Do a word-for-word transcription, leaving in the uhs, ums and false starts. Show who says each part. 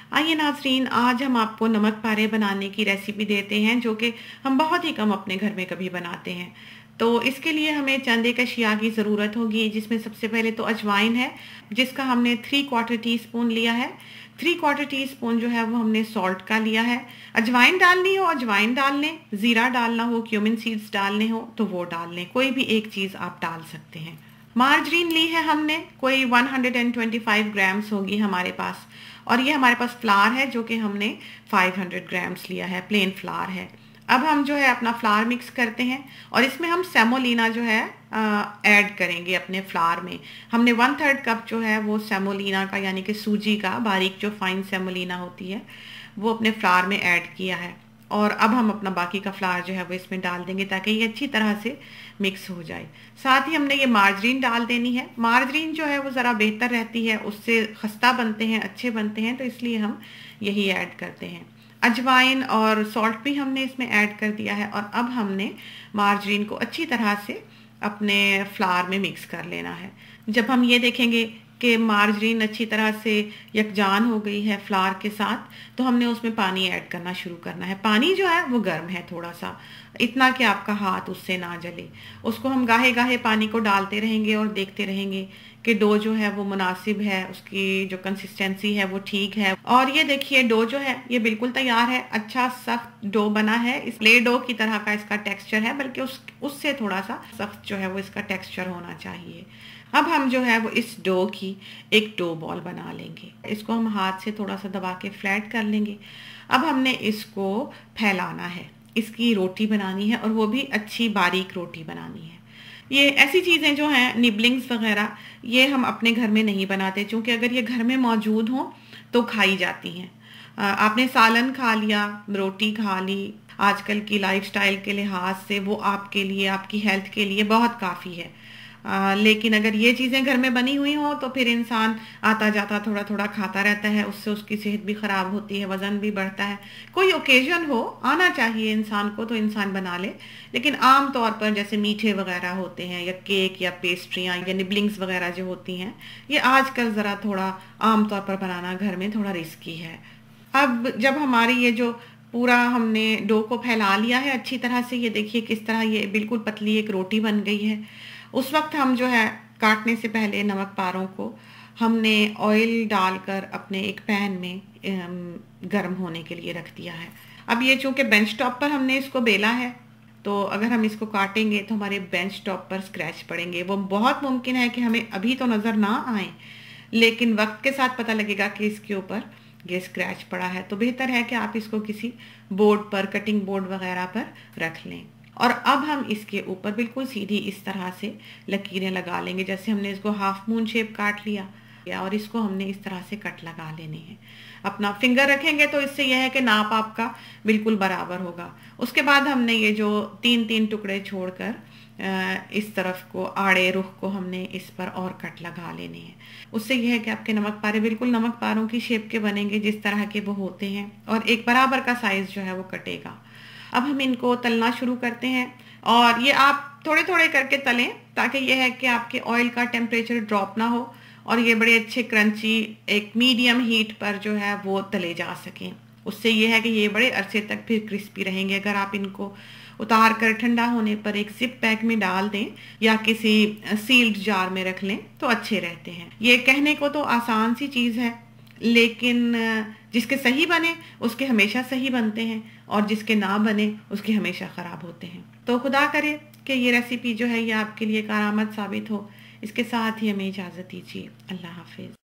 Speaker 1: आइए नाज़रीन, आज हम आपको नमक पारे बनाने की रेसिपी देते हैं जो कि हम बहुत ही कम अपने घर में कभी बनाते हैं। तो इसके लिए हमें चंद एक अशिया की ज़रूरत होगी, जिसमें सबसे पहले तो अजवाइन है, जिसका हमने थ्री क्वार्टर टी स्पून लिया है। थ्री क्वार्टर टी स्पून जो है वो हमने सॉल्ट का लिया है। अजवाइन डालनी हो अजवाइन डाल लें, ज़ीरा डालना हो, क्यूमिन सीड्स डालने हो तो वो डाल लें, कोई भी एक चीज़ आप डाल सकते हैं। मार्जरीन ली है हमने, कोई एक सौ पच्चीस ग्राम्स होगी हमारे पास। और ये हमारे पास फ्लावर है जो कि हमने पाँच सौ ग्राम्स लिया है, प्लेन फ्लावर है। अब हम जो है अपना फ्लावर मिक्स करते हैं और इसमें हम सेमोलिना जो है ऐड करेंगे अपने फ्लावर में। हमने वन थर्ड कप जो है वो सेमोलिना का, यानी कि सूजी का बारीक जो फाइन सेमोलिना होती है, वो अपने फ्लावर में ऐड किया है। और अब हम अपना बाकी का फ्लावर जो है वो इसमें डाल देंगे ताकि ये अच्छी तरह से मिक्स हो जाए। साथ ही हमने ये मार्जरीन डाल देनी है। मार्जरीन जो है वो ज़रा बेहतर रहती है, उससे खस्ता बनते हैं, अच्छे बनते हैं, तो इसलिए हम यही ऐड करते हैं। अजवाइन और सॉल्ट भी हमने इसमें ऐड कर दिया है और अब हमने मार्जरीन को अच्छी तरह से अपने फ्लावर में मिक्स कर लेना है। जब हम ये देखेंगे कि मार्जरीन अच्छी तरह से यकजान हो गई है फ्लावर के साथ, तो हमने उसमें पानी ऐड करना शुरू करना है। पानी जो है वो गर्म है, थोड़ा सा, इतना कि आपका हाथ उससे ना जले। उसको हम गाहे गाहे पानी को डालते रहेंगे और देखते रहेंगे कि डो जो है वो मुनासिब है, उसकी जो कंसिस्टेंसी है वो ठीक है। और ये देखिए डो जो है ये बिल्कुल तैयार है, अच्छा सख्त डो बना है। इस प्ले डो की तरह का इसका टेक्सचर है, बल्कि उस उससे थोड़ा सा सख्त जो है वो इसका टेक्सचर होना चाहिए। अब हम जो है वो इस डो की एक डो बॉल बना लेंगे। इसको हम हाथ से थोड़ा सा दबा के फ्लैट कर लेंगे। अब हमने इसको फैलाना है, इसकी रोटी बनानी है और वो भी अच्छी बारीक रोटी बनानी है। ये ऐसी चीज़ें जो हैं निबलिंग्स वगैरह, ये हम अपने घर में नहीं बनाते, क्योंकि अगर ये घर में मौजूद हों तो खाई जाती हैं। आपने सालन खा लिया, रोटी खा ली, आजकल की लाइफस्टाइल के लिहाज से वो आपके लिए, आपकी हेल्थ के लिए बहुत काफ़ी है। आ, लेकिन अगर ये चीज़ें घर में बनी हुई हों तो फिर इंसान आता जाता थोड़ा थोड़ा खाता रहता है, उससे उसकी सेहत भी ख़राब होती है, वज़न भी बढ़ता है। कोई ओकेजन हो, आना चाहिए इंसान को तो इंसान बना ले, लेकिन आम तौर पर जैसे मीठे वगैरह होते हैं या केक या पेस्ट्रियाँ या निबलिंग्स वगैरह जो होती हैं, ये आजकल ज़रा थोड़ा आम तौर पर बनाना घर में थोड़ा रिस्की है। अब जब हमारी ये जो पूरा हमने डो को फैला लिया है अच्छी तरह से, ये देखिए किस तरह ये बिल्कुल पतली एक रोटी बन गई है। उस वक्त हम जो है काटने से पहले नमक पारों को हमने ऑयल डालकर अपने एक पैन में गर्म होने के लिए रख दिया है। अब ये चूँकि बेंच टॉप पर हमने इसको बेला है, तो अगर हम इसको काटेंगे तो हमारे बेंच टॉप पर स्क्रैच पड़ेंगे। वो बहुत मुमकिन है कि हमें अभी तो नज़र ना आए, लेकिन वक्त के साथ पता लगेगा कि इसके ऊपर ये स्क्रैच पड़ा है। तो बेहतर है कि आप इसको किसी बोर्ड पर, कटिंग बोर्ड वगैरह पर रख लें। और अब हम इसके ऊपर बिल्कुल सीधी इस तरह से लकीरें लगा लेंगे, जैसे हमने इसको हाफ मून शेप काट लिया, और इसको हमने इस तरह से कट लगा लेने हैं। अपना फिंगर रखेंगे तो इससे यह है कि नाप आपका बिल्कुल बराबर होगा। उसके बाद हमने ये जो तीन तीन टुकड़े छोड़कर इस तरफ को, आड़े रुख को हमने इस पर और कट लगा लेने हैं। उससे यह है कि आपके नमक पारे बिल्कुल नमक पारों की शेप के बनेंगे, जिस तरह के वो होते हैं, और एक बराबर का साइज जो है वो कटेगा। अब हम इनको तलना शुरू करते हैं, और ये आप थोड़े थोड़े करके तलें ताकि यह है कि आपके ऑयल का टेम्परेचर ड्रॉप ना हो और ये बड़े अच्छे क्रंची एक मीडियम हीट पर जो है वो तले जा सकें। उससे ये है कि ये बड़े अरसे तक फिर क्रिस्पी रहेंगे। अगर आप इनको उतार कर ठंडा होने पर एक जिप पैक में डाल दें या किसी सील्ड जार में रख लें तो अच्छे रहते हैं। ये कहने को तो आसान सी चीज़ है, लेकिन जिसके सही बने उसके हमेशा सही बनते हैं, और जिसके ना बने उसके हमेशा ख़राब होते हैं। तो खुदा करे कि ये रेसिपी जो है ये आपके लिए कारआमद साबित हो। इसके साथ ही हमें इजाज़त दीजिए। अल्लाह हाफिज़।